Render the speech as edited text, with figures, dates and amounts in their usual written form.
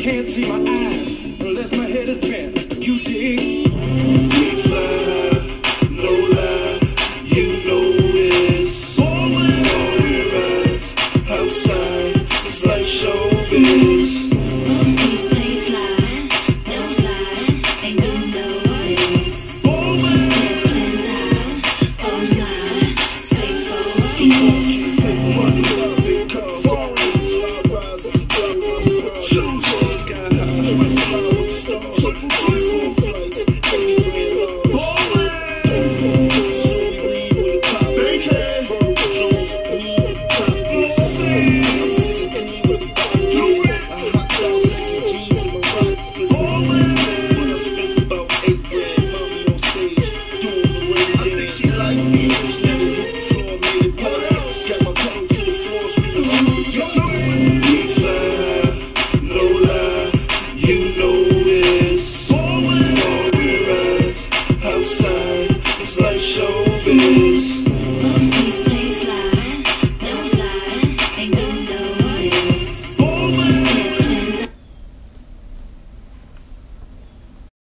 can't see my eyes unless my head is bent. You dig? We fly high, no lie, you know it's always rise outside. It's like showbiz. We stay fly, no lie, and you know it's always and eyes, oh my, stay focused. Money, love, big cars, fly rises, shoes on sky high, twist fly with stars, 24 flights, anywhere love. So we leave with a pop, verbal drones, lead with the top. This is I'm seeing clean with a pop. A hot dog, second jeans in my rockets. Listen, when I spent about 8 grand, mommy on stage, doing the way I think she like me, just let it hit the floor, made it pop. Got my pedal to the floor, screaming, we fly high, no lie, you know it's always rise outside. It's like showbiz.